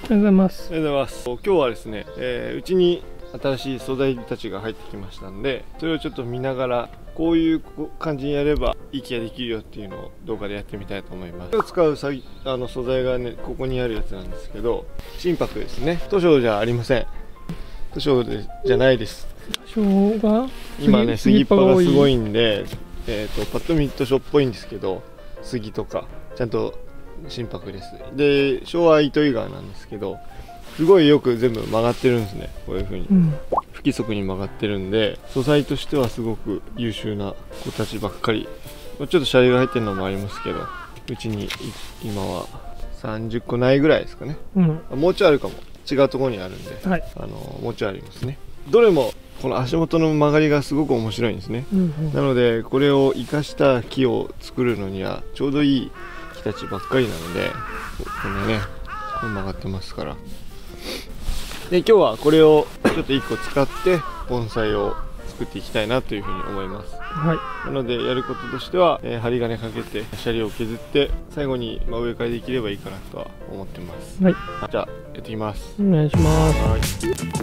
おはようございます。 おはようございます。今日はですね、うちに新しい素材たちが入ってきましたんで、それをちょっと見ながらこういう感じにやれば息ができるよっていうのを動画でやってみたいと思います。今日使う素材がね、ここにあるやつなんですけど、心拍ですね。図書じゃありません。図書じゃないです。今ね、杉っ葉がすごいんで、パッと見図書っぽいんですけど、杉とかちゃんと心拍です。で、昭和糸魚川なんですけど、すごいよく全部曲がってるんですね。こういう風に、不規則に曲がってるんで、素材としてはすごく優秀な子たちばっかり。ちょっとシャリが入ってるのもありますけど、うちに今は30個ないぐらいですかね、もうちょいあるかも。違うところにあるんで、もうちょいありますね。どれもこの足元の曲がりがすごく面白いんですね、なのでこれを生かした木を作るのにはちょうどいい木たちばっかりなので、このね、これ曲がってますから。で、今日はこれをちょっと1個使って盆栽を作っていきたいなというふうに思います。なのでやることとしては、針金かけてシャリを削って最後に植え替えできればいいかなとは思ってます。じゃあやっていきます。 お願いします。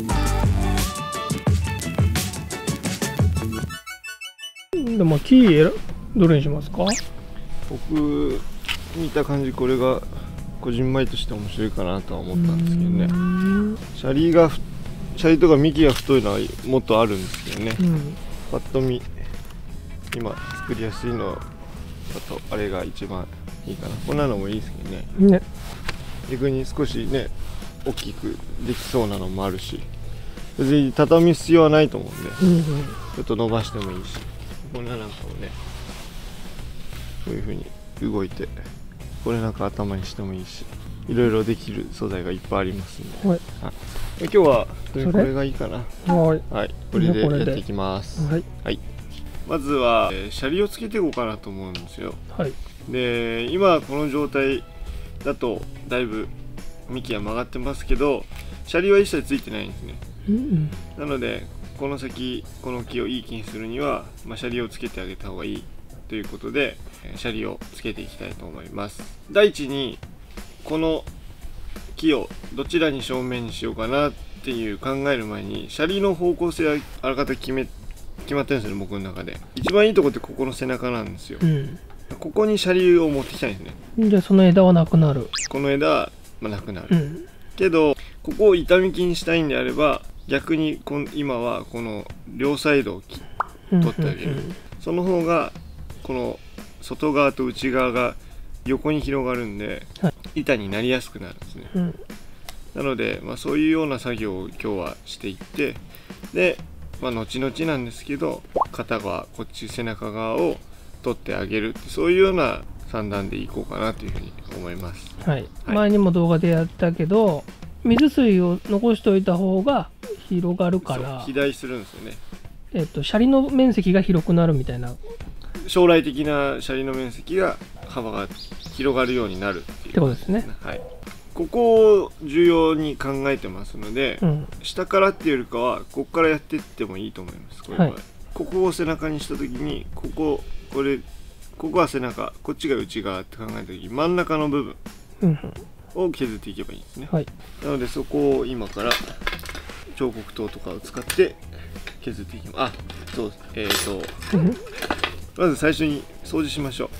でも木どれにしますか？ 僕見た感じこれがこじんまりとして面白いかなとは思ったんですけどね。シャリとか幹が太いのはもっとあるんですけどね、パッと見今作りやすいのだとあれが一番いいかな。こんなのもいいですけどね。逆に少しね大きくできそうなのもあるし、別に畳む必要はないと思うんで、ちょっと伸ばしてもいいし、こんななんかもねこういう風に動いて、これなんか頭にしてもいいし、いろいろできる素材がいっぱいありますんで、今日はこれがいいかな。これでやっていきます。まずはシャリをつけていこうかなと思うんですよ。で、今この状態だとだいぶ幹が曲がってますけど、シャリは一切ついてないんですね。なのでこの先この木をいい木にするには、シャリをつけてあげた方がいいということで、シャリをつけていきたいと思います。第一にこの木をどちらに正面にしようかなっていう考える前に、シャリの方向性はあらかた決まってるんですよね、僕の中で。一番いいとこってここの背中なんですよ。ここにシャリを持ってきたいんですね。 じゃあその枝はなくなる。 この枝はなくなる、けどここを板幹にしたいんであれば、逆に今はこの両サイドを取ってあげる。その方がこの外側と内側が横に広がるんで、板になりやすくなるんですね。なので、そういうような作業を今日はしていって、で、後々なんですけど、肩側こっち背中側を取ってあげるって、そういうような算段でいこうかなというふうに思います。前にも動画でやったけど、水水を残しておいた方が広がるから肥大するんですよね。 シャリの面積が広くなるみたいな。 将来的なシャリの面積が幅が広がるようになるっていうことですね。 ここを重要に考えてますので、下からっていうよりかはここからやっていってもいいと思います。ここを背中にした時にここは背中、こっちが内側って考えた時、真ん中の部分を削っていけばいいんですね。なのでそこを今から彫刻刀とかを使って削っていきます。まず最初に掃除しましょう。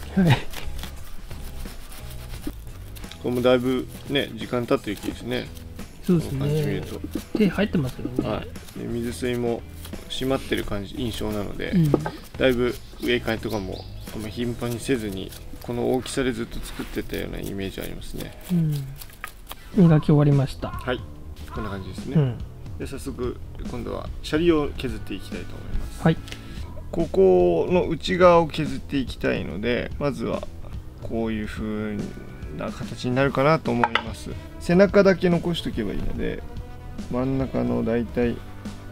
これもだいぶね時間経ってる木ですね。 そうですね。手入ってますよね。 で、水水も締まってる印象なので、だいぶ植え替えとかもあんま頻繁にせずにこの大きさでずっと作ってたようなイメージありますね。 磨き終わりました。 こんな感じですね。で、早速今度はシャリを削っていきたいと思います。ここの内側を削っていきたいので、まずはこういう風な形になるかなと思います。背中だけ残しておけばいいので、真ん中のだいたい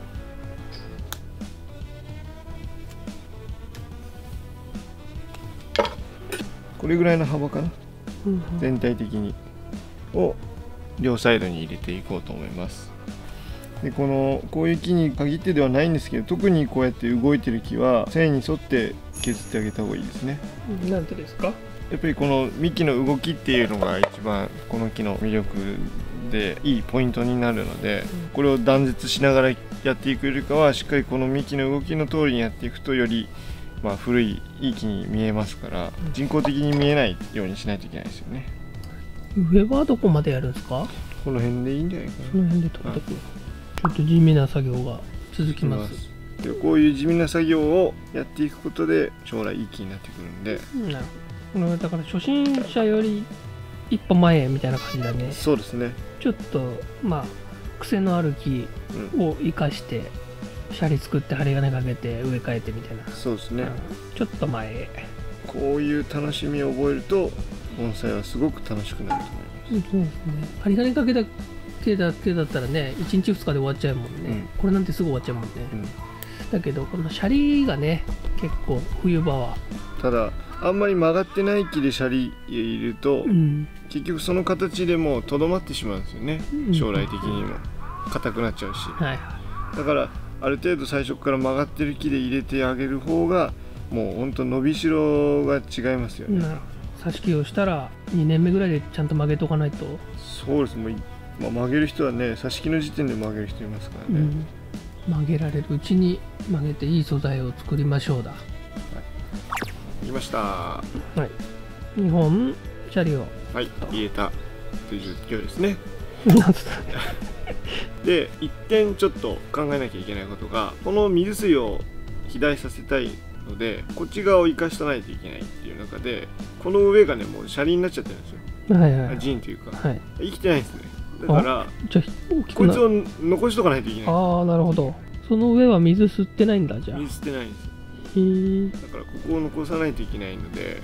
これぐらいの幅かな、全体的にを両サイドに入れていこうと思います。で、こういう木に限ってではないんですけど、特にこうやって動いてる木は繊維に沿って削ってあげた方がいいですね。 なんでですか？ やっぱりこの幹の動きっていうのが一番この木の魅力でいいポイントになるので、これを断絶しながらやっていくよりかはしっかりこの幹の動きの通りにやっていくとより古いいい木に見えますから、人工的に見えないようにしないといけないですよね。 上はどこまでやるんですか？ この辺でいいんじゃないかな。 この辺で取ってくる。ちょっと地味な作業が続きます。 でこういう地味な作業をやっていくことで将来いい木になってくるんで。 なるほど。だから初心者より一歩前みたいな感じだね。 そうですね。 ちょっと癖のある木を生かして、シャリ作って針金かけて植え替えてみたいな。 そうですね。 ちょっと前へ。 こういう楽しみを覚えると盆栽はすごく楽しくなると思います。 そうですね。針金かけた毛だけだったらね、1日2日で終わっちゃうもんね。これなんてすぐ終わっちゃうもんね。だけどこのシャリがね、結構冬場は。 ただあんまり曲がってない木でシャリ入れると、結局その形でもうとどまってしまうんですよね。将来的にも硬くなっちゃうし。だからある程度最初から曲がってる木で入れてあげる方がもうほんと伸びしろが違いますよね。 なるほど。挿し木をしたら2年目ぐらいでちゃんと曲げとかないと。 そうです。もう曲げる人はね、挿し木の時点で曲げる人いますからね。 曲げられるうちに曲げていい素材を作りましょうだ。 いきました。 はい。2本シャリを入れたという勢いですね。で一点ちょっと考えなきゃいけないことが、この水水を肥大させたいのでこっち側を生かしてないといけないっていう中で、この上がねもうシャリになっちゃってるんですよ。ジンというか、生きてないんですね。だからこいつを残しとかないといけない。 ああ、なるほど。その上は水吸ってないんだ。じゃあ水吸ってないんです。だからここを残さないといけないので、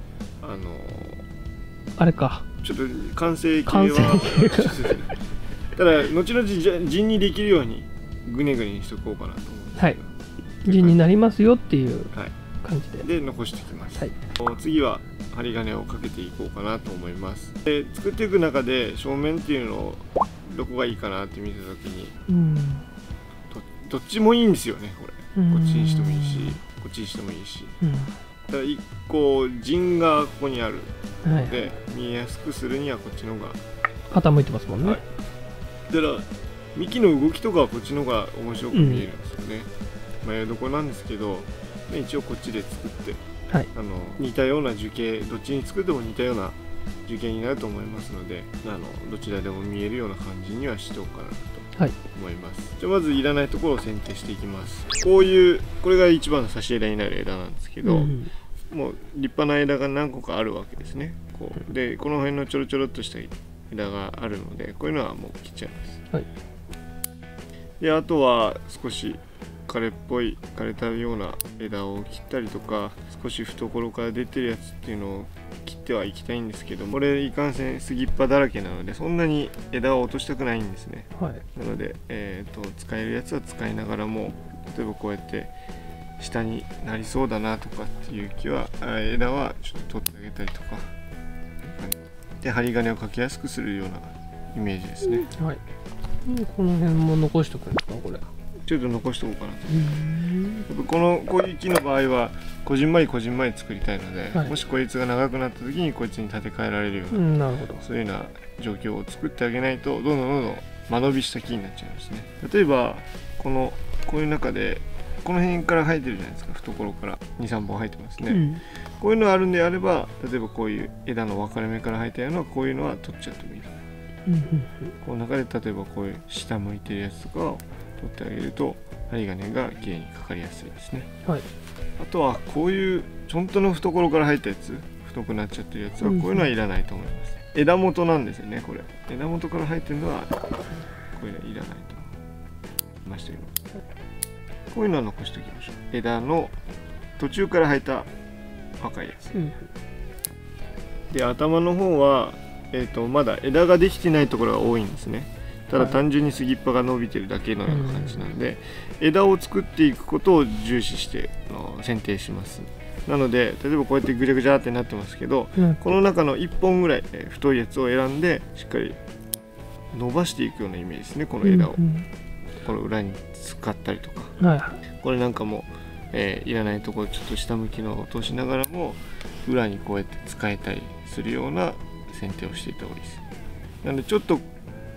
あれか、 ちょっと完成形はただ後々陣にできるようにグネグネにしとこうかなと思うんですけど、 陣になりますよっていう感じで、 残していきます。次は針金をかけていこうかなと思います。で作っていく中で正面っていうのをどこがいいかなって見た時に、どっちもいいんですよね。これこっちにしてもいいしこっちにしてもいいし、ただ1個陣がここにあるので、見えやすくするにはこっちの方が傾いてますもんね。 だから幹の動きとかはこっちの方が面白く見えるんですよね。迷いどころなんですけど、一応こっちで作って、似たような樹形、どっちに作っても似たような樹形になると思いますので、どちらでも見えるような感じにはしておこうかなと思います。じゃあまずいらないところを剪定していきます。これが一番の差し枝になる枝なんですけど、もう立派な枝が何個かあるわけですね。でこの辺のちょろちょろっとした枝があるので、こういうのはもう切っちゃいます。であとは少し枯れたような枝を切ったりとか、少し懐から出てるやつっていうのを切ってはいきたいんですけど、これいかんせん杉っ葉だらけなのでそんなに枝を落としたくないんですね。なので、使えるやつは使いながらも、例えばこうやって下になりそうだなとかっていう木は枝はちょっと取ってあげたりとかで、針金をかけやすくするようなイメージですね。 この辺も残しておくんですか？これちょっと残しておこうかなと。こういう木の場合はこじんまり作りたいので、もしこいつが長くなった時にこいつに立て替えられるような、そういうような状況を作ってあげないと、どんどん間延びした木になっちゃいますね。例えばこういう中でこの辺から生えてるじゃないですか。懐から 2,3 本生えてますね。こういうのあるんであれば、例えばこういう枝の分かれ目から生えたようなこういうのは取っちゃってもいい。この中で例えばこういう下向いてるやつとかを取ってあげると針金がきれいにかかりやすいですね。あとはこういうちょんとの懐から生えたやつ、太くなっちゃってるやつはこういうのはいらないと思います。枝元なんですよね。これ枝元から生えてるのはこういうのはいらないと思いましたけど、こういうのは残しておきましょう。枝の途中から生えた赤いやつ、で頭の方はまだ枝ができてないところが多いんですね。ただ単純に杉っ葉が伸びてるだけのような感じなんで、枝を作っていくことを重視して剪定します。なので例えばこうやってぐちゃぐちゃってなってますけど、この中の1本ぐらい太いやつを選んでしっかり伸ばしていくようなイメージですね。この枝をこの裏に使ったりとか、これなんかもいらないところちょっと下向きのを落としながらも裏にこうやって使えたりするような剪定をしていった方がいいです。なのでちょっと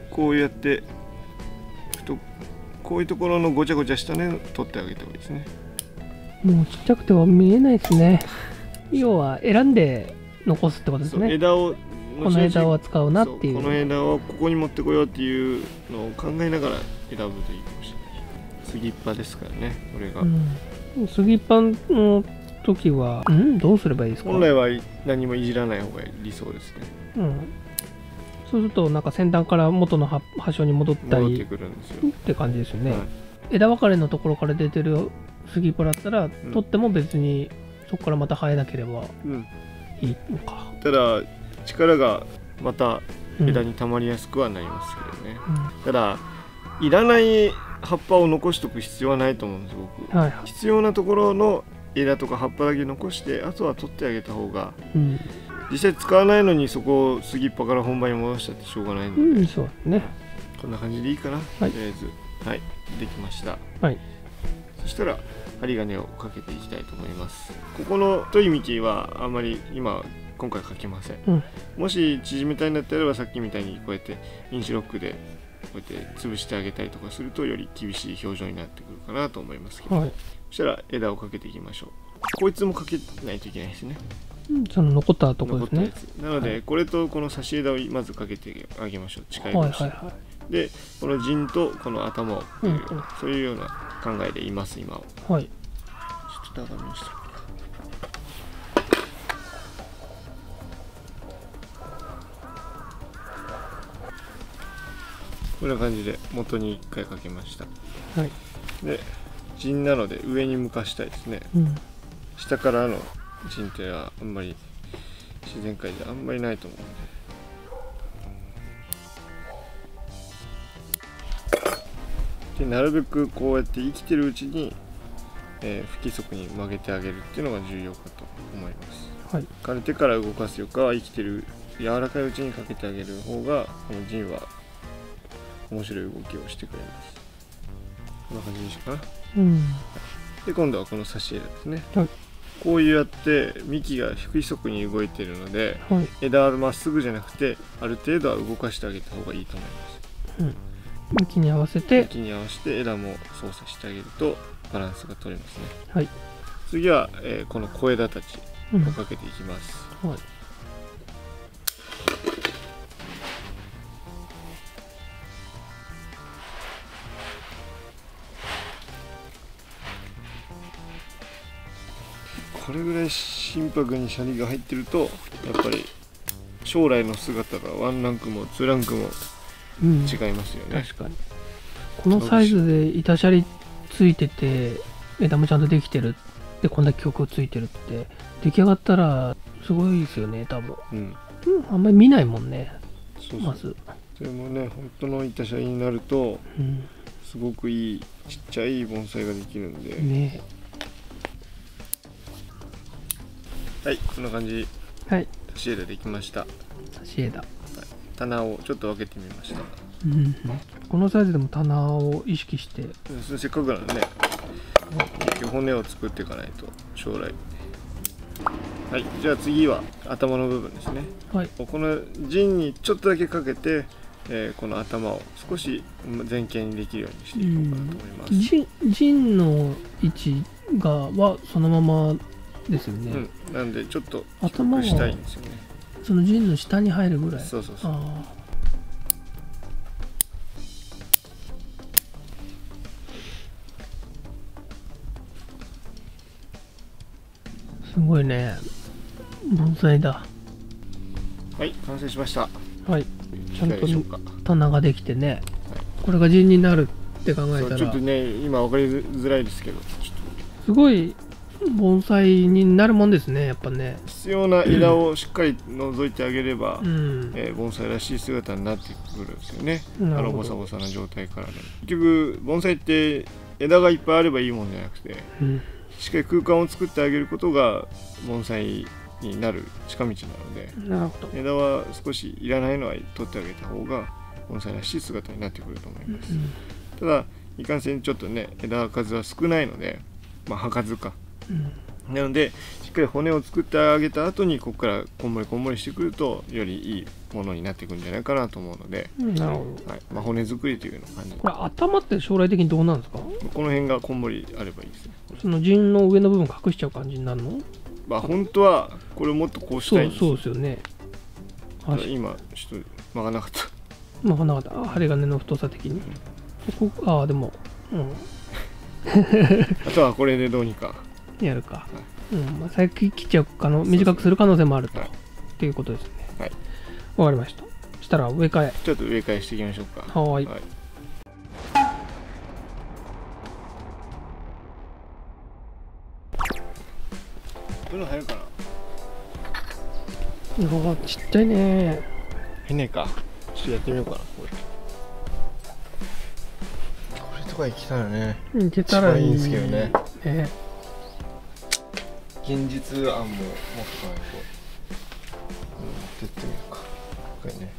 こうやってこういうところのごちゃごちゃした根を取ってあげた方がいいですね。 もうちっちゃくては見えないですね。要は選んで残すってことですね。 枝をこの枝は使うなっていう。 この枝をここに持ってこようっていうのを考えながら選ぶといいかもしれない。杉っ葉ですからね、これが。 杉っ葉の時は、どうすればいいですか？ 本来は何もいじらない方が理想ですね。 そうするとなんか先端から元の葉所に戻ったり戻ってくるんですよって感じですよね。 はい、 枝分かれのところから出てる杉っ葉だったら、取っても別にそこからまた生えなければいいのか。 ただ力がまた枝に溜まりやすくはなりますけどね。ただいらない葉っぱを残しとく必要はないと思うんです僕。必要なところの枝とか葉っぱだけ残してあとは取ってあげた方が、実際使わないのにそこを杉っ葉から本葉に戻したってしょうがないので、 そうね。 こんな感じでいいかな。とりあえずできました。そしたら針金をかけていきたいと思います。ここの太い幹はあんまり今回かけません。もし縮めたいんだったらさっきみたいにこうやってインチロックでこうやって潰してあげたりとかするとより厳しい表情になってくるかなと思いますけど、そしたら枝をかけていきましょう。こいつもかけないといけないですね。 その残ったところですね。 なのでこれとこの差し枝をまずかけてあげましょう。近い場所でこの陣とこの頭をそういうような考えでいます今は。ちょっと長めにして。こんな感じで元に1回かけました。で陣なので上に向かしたいですね。下からの陣っていうのはあんまり自然界であんまりないと思うので、なるべくこうやって生きてるうちに、不規則に曲げてあげるっていうのが重要かと思います。枯れてから動かすよかは生きてる柔らかいうちにかけてあげる方がこの陣は面白い動きをしてくれます。こんな感じにしようかな。で今度はこの差し枝ですね。こうやって幹が不規則に動いているので、枝はまっすぐじゃなくてある程度は動かしてあげた方がいいと思います。 幹に合わせて枝も操作してあげるとバランスが取れますね。次は、この小枝たちをかけていきます。これぐらい心拍にシャリが入ってるとやっぱり将来の姿が1ランクも2ランクも違いますよね。 確かにこのサイズで板シャリついてて枝もちゃんとできてるでこんだけ曲ついてるって出来上がったらすごいですよね多分。あんまり見ないもんね。まずそれもね本当の板シャリになると、すごくいいちっちゃい盆栽ができるんでね。こんな感じ。差し枝できました。 差し枝。 棚をちょっと分けてみました。 このサイズでも棚を意識して。 せっかくなんでね。骨を作っていかないと将来。じゃあ次は頭の部分ですね。この陣にちょっとだけかけて、この頭を少し前傾にできるようにしていこうかなと思います。 陣の位置はそのままですよね。 なんでちょっと低くしたいんですよね。 その陣の下に入るぐらい。 そう。 すごいね。盆栽だ。 完成しました。 ちゃんと棚ができてね。これが陣になるって考えたら。 ちょっとね今分かりづらいですけど。 すごい。盆栽になるもんですねやっぱね。 必要な枝をしっかり除いてあげれば、盆栽らしい姿になってくるんですよね。ボサボサな状態からね。結局盆栽って枝がいっぱいあればいいもんじゃなくて、しっかり空間を作ってあげることが盆栽になる近道なので、枝は少しいらないのは取ってあげた方が盆栽らしい姿になってくると思います。ただいかんせんちょっとね枝数は少ないので、葉数か。なのでしっかかり骨を作ってあげた後にここからこんもりこんもりしてくるとよりいいものになっていくんじゃないかなと思うので、 なるほど。 はい、まあ、骨作りというような感じ。 これ頭って将来的にどうなんですか？ この辺がこんもりあればいいですね。 その陣の上の部分隠しちゃう感じになるの？ まあ本当はこれもっとこうしたいんですよ。 そうですよね。 今ちょっと曲がなかった。 曲がなかった。針金の太さ的に。でも、 あとはこれでどうにかやるか。まあ、最近切っちゃう短くする可能性もあると、っていうことですね。 はい。 わかりました。したら植え替え。 ちょっと植え替えしていきましょうか。 はい。 こういうの入るかな。 ちっちゃいね。 入んねえか。ちょっとやってみようかな。これとか行きたいよね。 いけたらいいんですけどね。現実案も持ってかないと。持ってってみようか。これね。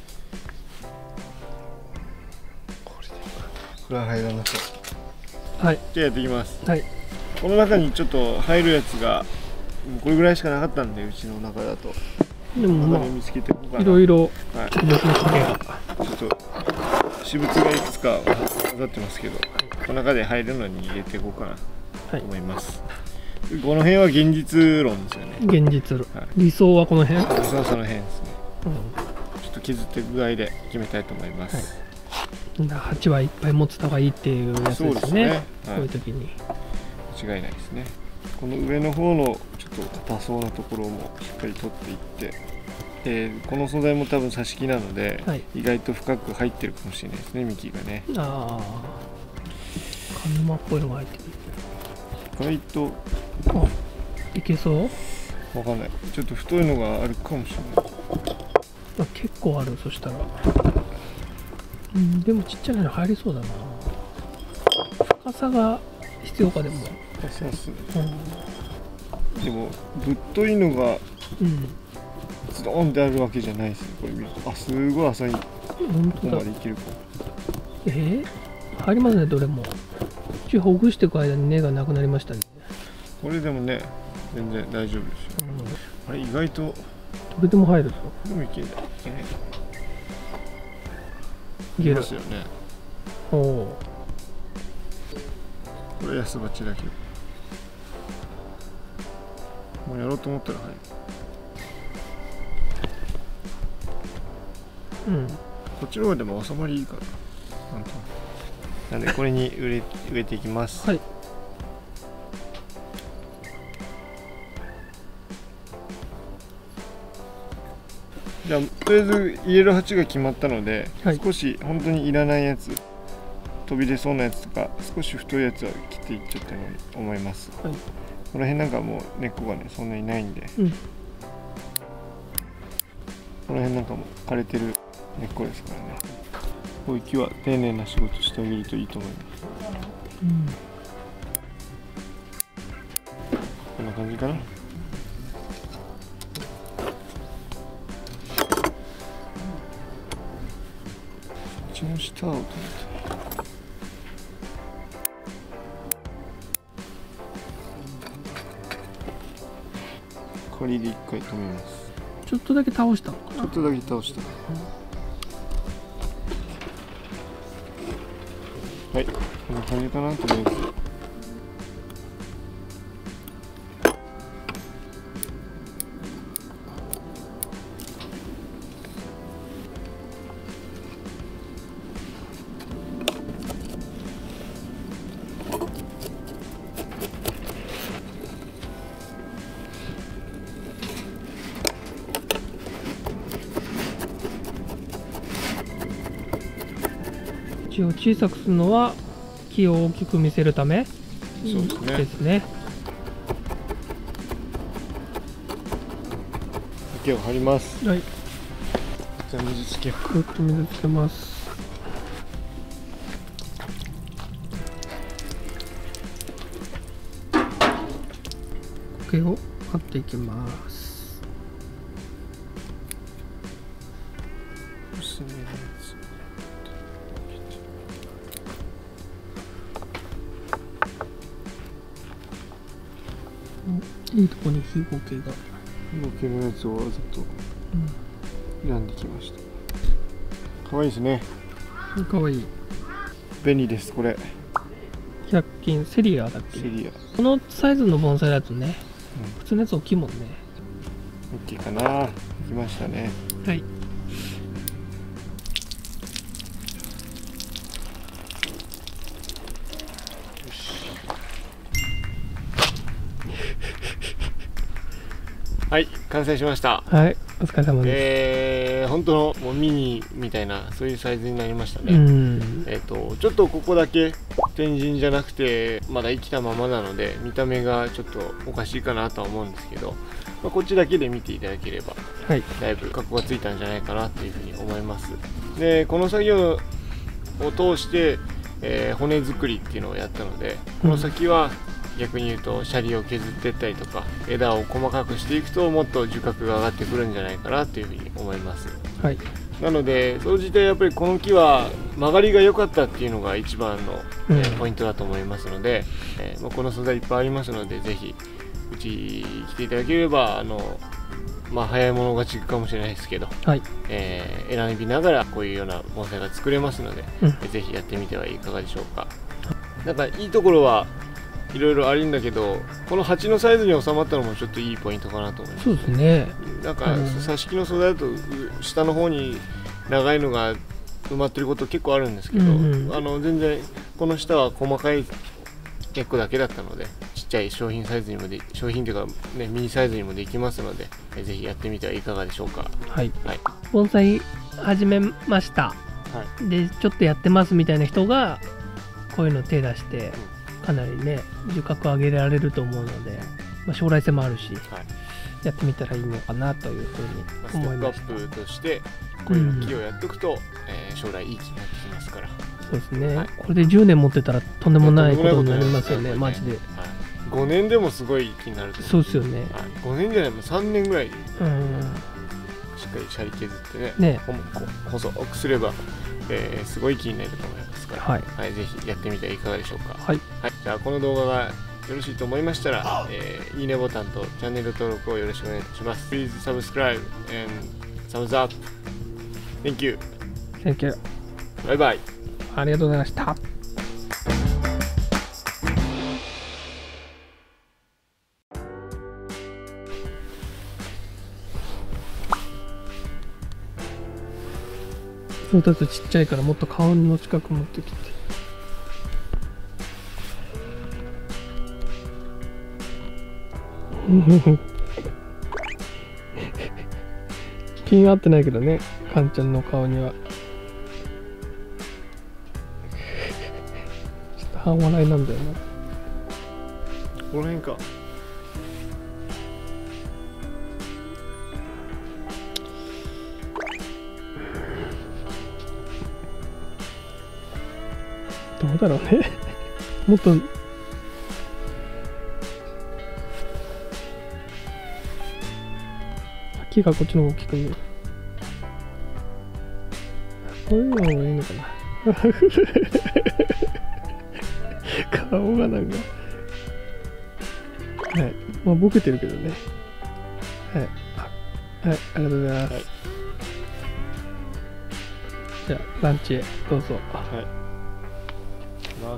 これは入らなそう。はい。じゃあやっていきます。はい。この中にちょっと入るやつがこれぐらいしかなかったんで、うちの中だと。 でもまあ見つけていこうかな。 いろいろ特別な影がちょっと私物がいくつか混ざってますけど、この中で入るのに入れていこうかなと思います。この辺は現実論ですよね。 現実論。理想はこの辺？ 理想はその辺ですね。ちょっと削っていく具合で決めたいと思います。 鉢はいっぱい持ってた方がいいっていうやつですね。こういう時に。 間違いないですね。この上の方のちょっと硬そうなところもしっかり取っていって、この素材も多分挿し木なので、意外と深く入ってるかもしれないですね、幹がね。ああ、カヌマっぽいのが入ってる。 意外といけそう？ わかんない。ちょっと太いのがあるかもしれない。 結構ある。そしたらでもちっちゃいの入りそうだな。深さが必要か。でもそうっすね。でもぶっといのがズドンってあるわけじゃないですね。これ見るとすごい浅い。ここまでいけるか。 入りますね。どれもほぐしていく間に根がなくなりましたね。 これでもね全然大丈夫ですよ。あれ意外とどれでも入るぞ。 でもいける。 いけますよね。これ安鉢だけどもうやろうと思ったら入る。こっちの方でも収まりいいかな。なんでこれに植えていきます。はい。じゃあとりあえず入れる鉢が決まったので、少し本当にいらないやつ、飛び出そうなやつとか少し太いやつは切っていっちゃったと思います。この辺なんかもう根っこがねそんなにないんで、この辺なんかも枯れてる根っこですからね。こういう木は丁寧な仕事してあげるといいと思います。こんな感じかな。こっちの下を取って。仮で一回止めます。 ちょっとだけ倒したのかな。 ちょっとだけ倒した。はい、こんな感じかなと思います。 口を小さくするのは木を大きく見せるためですね。 木を張ります。 はい。 じゃあ水つけよう。 ぐっと水つけます。苔を張っていきます。 薄めのやつ。 いいとこにひごけが。 ひごけのやつをわざと選んできました。可愛いですね。 かわいい。 便利です。これ 100均セリアだっけ。 セリア。 このサイズの盆栽だとね、普通のやつ大きいもんね。 大きいかな。来ましたね。 はい。 はい、完成しました。 はい、お疲れ様です。本当のもうミニみたいなそういうサイズになりましたね。ちょっとここだけ天神じゃなくてまだ生きたままなので見た目がちょっとおかしいかなとは思うんですけど、こっちだけで見ていただければ、はい、だいぶ格好がついたんじゃないかなというふうに思います。でこの作業を通して、骨作りっていうのをやったので、この先は逆に言うとシャリを削っていったりとか枝を細かくしていくともっと樹格が上がってくるんじゃないかなというふうに思います。はい、なので総じてやっぱりこの木は曲がりが良かったっていうのが一番の、ポイントだと思いますので、この素材いっぱいありますのでぜひうち来ていただければ早い者勝ちかもしれないですけど、はい、選びながらこういうような盆栽が作れますので、ぜひやってみてはいかがでしょうか。なんかいいところはいろいろあるんだけど、この鉢のサイズに収まったのもちょっといいポイントかなと思います。そうですね。なんか挿し木の素材だと下の方に長いのが埋まってること結構あるんですけど、全然この下は細かい結構だけだったので、ちっちゃい商品サイズにも商品というかねミニサイズにもできますので、ぜひやってみてはいかがでしょうか。はい。はい、盆栽始めました。はい、でちょっとやってますみたいな人がこういうの手出して。かなりね樹格を上げられると思うので、将来性もあるし、やってみたらいいのかなというふうに思いました。ステップアップとしてこういう木をやっておくと、将来いい木になってきますから。そうですね、これで10年持ってたらとんでもないことになりますよね、マジで。5年でもすごい木になると思う。そうですよね。5年じゃないも3年ぐらいしっかりシャリ削ってね細くすればすごい木になると思いますから、はい、ぜひやってみてはいかがでしょうか。はい、じゃあこの動画がよろしいと思いましたら、いいねボタンとチャンネル登録をよろしくお願いいたします。Please subscribe and thumbs up. Thank you. Thank you. バイバイ。ありがとうございました。そうだとちっちゃいからもっと顔の近く持ってきて。気に合ってないけどね、カンちゃんの顔には。ちょっと半笑いなんだよな。この辺か。どうだろうね。もっと木がこっちの方が大きく見える。こういうのがいいのかな。顔がなんかはい、ボケてるけどね。はい、はい、ありがとうございます。はい、じゃあランチへどうぞ。はい、ます。